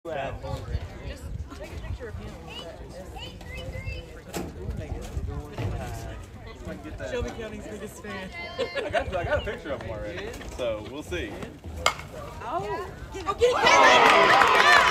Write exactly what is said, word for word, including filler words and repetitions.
Just take a picture of him. Shelby County's biggest fan. I got, I got a picture of him already, so we'll see. Oh, oh, get it!